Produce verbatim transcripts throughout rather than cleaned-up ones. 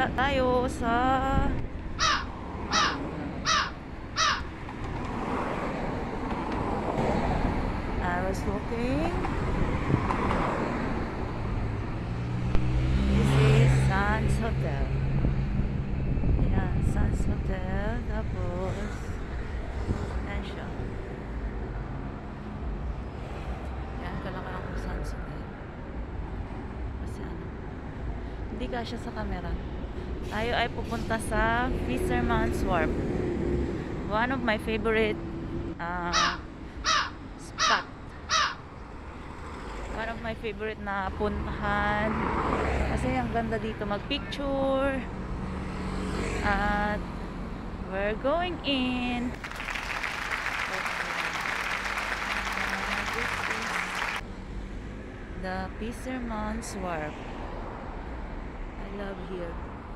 Wala tayo sa I was looking. This is Sands Hotel. Ayan, Sands Hotel. Tapos ayan siya. Ayan, kalaka ako Sands Hotel. Kasi ano, hindi kasya sa camera. Tayo ay pupunta sa Fisherman's Wharf. One of my favorite uh, spot. One of my favorite na puntahan. Kasi ang ganda dito mag-picture. At we're going in. Uh, this is the Fisherman's Wharf. I love here.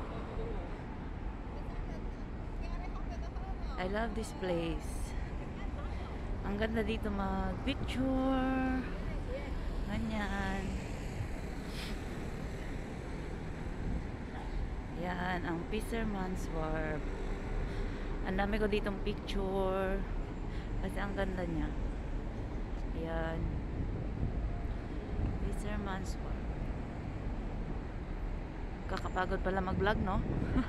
I love this place. Ang ganda dito mag-picture. Ganyan. Yan, ang Fisherman's Wharf. Ang dami ko ditong picture. Kasi ang ganda niya. Yan. Fisherman's Wharf. Kakapagod pala mag-vlog, no?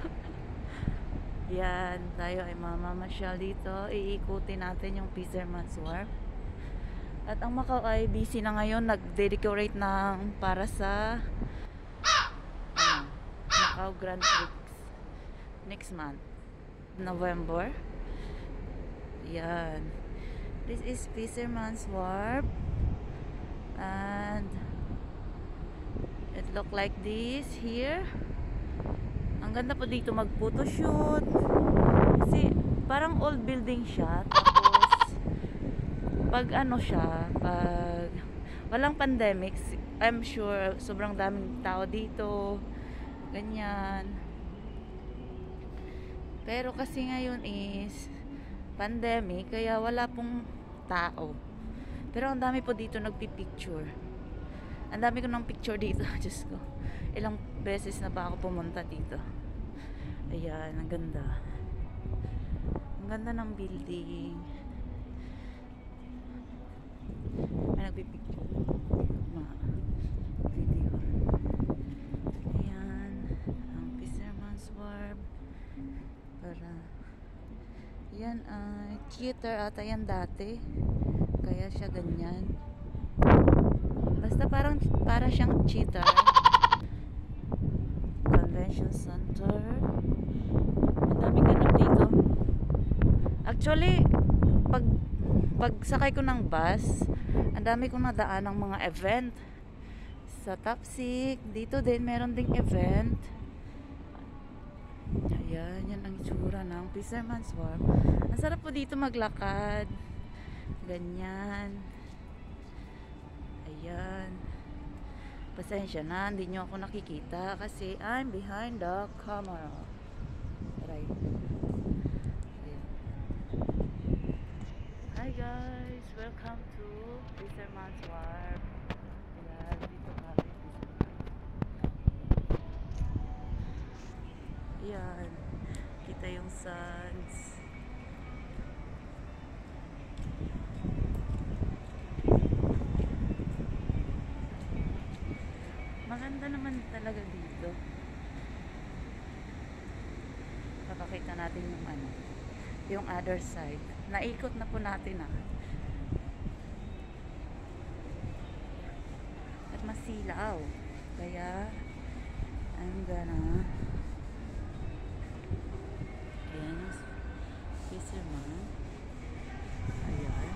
Yan, tayo ay mamamasyal dito. Iikutin natin yung Fisherman's Wharf. At ang Macau ay busy na ngayon. Nag-decorate ng para sa ano, Macau Grand Prix next month, November. Yan. This is Fisherman's Wharf. And it look like this here. Ang ganda po dito mag-photoshoot. Kasi parang old building siya. Tapos pag ano siya, pag walang pandemic, I'm sure sobrang daming tao dito. Ganyan. Pero kasi ngayon is pandemic, kaya wala pong tao. Pero ang dami po dito nagpi-picture. Ang dami ko ng picture dito. Diyos ko. Ilang beses na ba ako pumunta dito. Ayan, ang ganda. Ang ganda ng building. May nagpipicture. Ma. Video. Ayan. Ang Fisherman's Wharf. Para. Yan ay uh, theater ata yan dati. Kaya siya ganyan. Basta parang para siyang cheater. Convention Center. Ang daming ganap dito. Actually, pag pagsakay ko ng bus, ang dami kong nadaan ng mga event. Sa Tapsik, dito din meron ding event. Ayan, yan ang itsura ng Fisherman's Wharf. Ang sarap po dito maglakad. Ganyan. Ayan. Pasensya na, hindi nyo ako nakikita kasi I'm behind the camera. Right. Ayan. Hi guys! Welcome to Fisherman's Wharf. Ayan, dito kami. Ayan. Kita yung suns. Maganda naman talaga dito. Papakita natin yung ano, yung other side. Naikot na po natin ah. At masilaw. Kaya I'm gonna ayan yung fisherman. Ayan.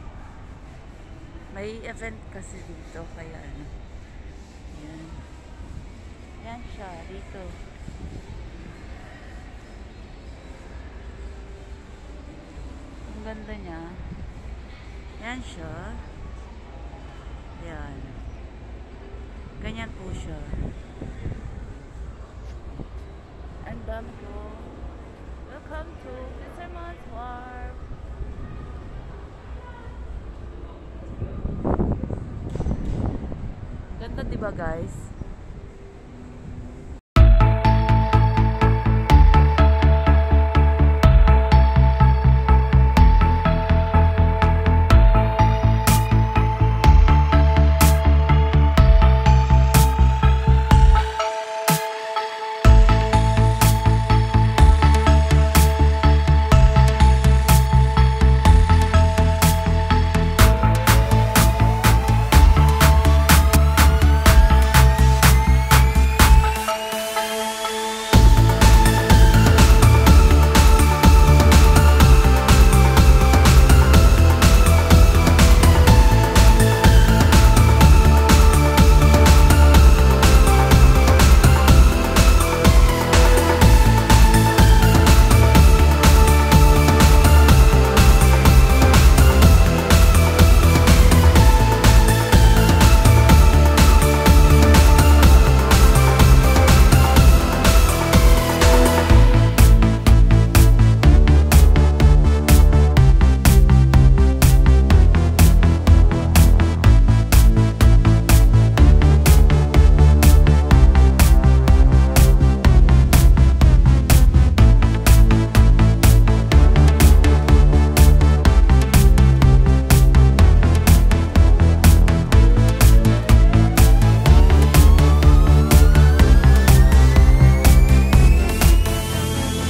May event kasi dito kaya ano. Ayan. Ayan siya, dito. Ang ganda niya. Ayan siya. Ayan. Ganyan po siya. Ang dami ko. Welcome to Fisherman's Wharf. Ganda diba guys?